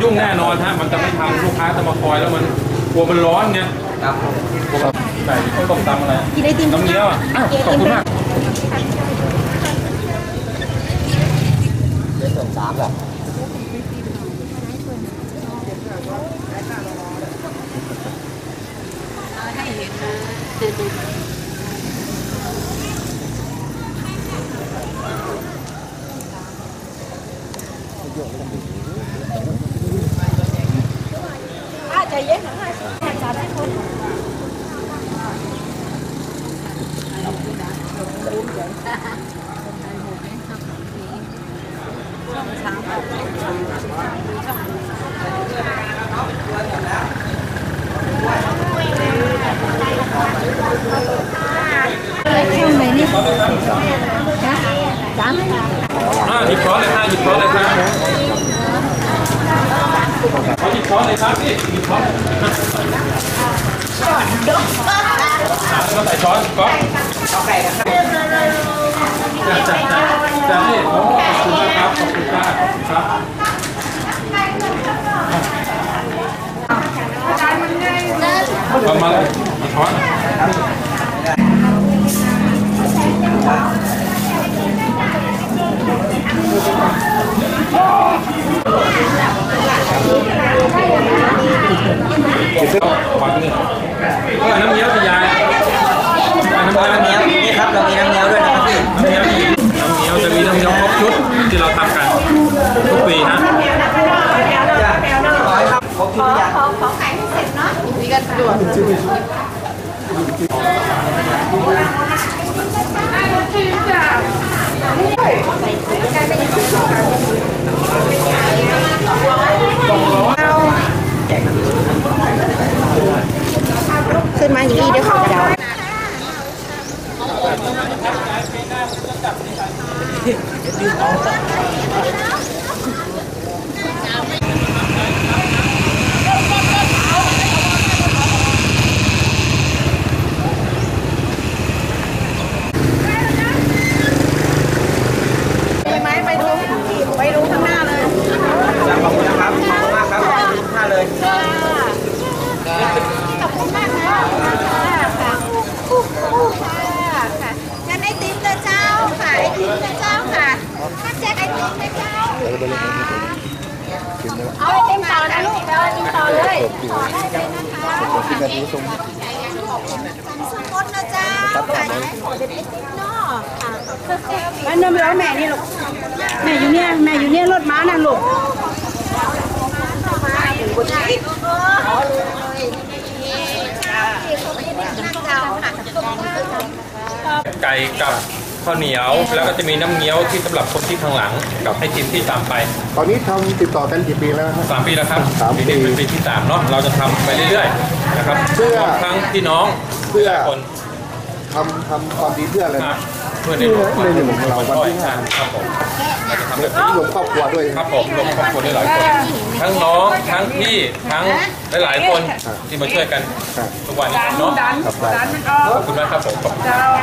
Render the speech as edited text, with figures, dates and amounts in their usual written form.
ยุ่งแน่นอนฮะมันจะไม่ทำลูกค้าจะมาคอยแล้วมันกลัวมันร้อนไงครับใส่ข้าวต้มตำอะไรกินไอติมน้ำเงี้ยวอ่ะขอบคุณมากเดือน3แบบให้เห็นนะใจเย็นนะจัดให้คนหยิบช้อนเลยค่ะหยิบช้อนเลยครับขอหยิบช้อนเลยครับพี่หยิบช้อนก็ใส่ช้อนก๊อกจ้าพี่ขอบคุณนะครับขอบคุณครับครับเอามาเลยช้อนขวานนี่น้ำเงี้ยวพี่ยายน้ำเงี้ยวนี่ครับเรามีน้ำเงี้ยวด้วยนะครับพี่น้ำเงี้ยวจะมีน้ำเงี้ยวครบชุดที่เราทำกันทุกปีฮะขอขายให้เสร็จเนาะมีกันด่วนขึ้นมาอย่างนี้เดี๋ยวเขาจะเดาไปดูข้างหน้าเลยขอบคุณนะครับขอบคุณมากครับขอบคุณมากเลยขอบคุณมากนะค่ะงั้นไอติมเลยเจ้าค่ะไอติมเลยเจ้าค่ะถ้าแจกไอติมเลยเจ้าเอาไอติมต่อนะลูกเอาไอติมต่อเลยต่อได้เลยนะคะสั่งซุปมดนะเจ้าค่ะเป็นไอติมเนาะค่ะแล้วน้ำร้อนแม่นี่ลูกแม่อยู่เนี่ยรถม้าน่ะลูกไก่กับข้าวเหนียวแล้วก็จะมีน้ำเงี้ยวที่สำหรับคนที่ข้างหลังกับให้ทีมที่ตามไปตอนนี้ทำติดต่อกันกี่ปีแล้วครับ 3 ปีแล้วครับปีนี้เป็นปีที่3เนาะเราจะทำไปเรื่อยๆนะครับเพื่อทั้งพี่น้องเพื่อคนทำความดีเพื่ออะไรนะเพื่อในหลวงของเราวันที่5ครับผมเราจะทำแบบรวมครอบครัวด้วยครับผมรวมครอบครัวได้หลายคนทั้งน้องทั้งพี่ทั้งหลายๆคนที่มาช่วยกันทุกวันนี้เนาะขอบคุณมากครับผม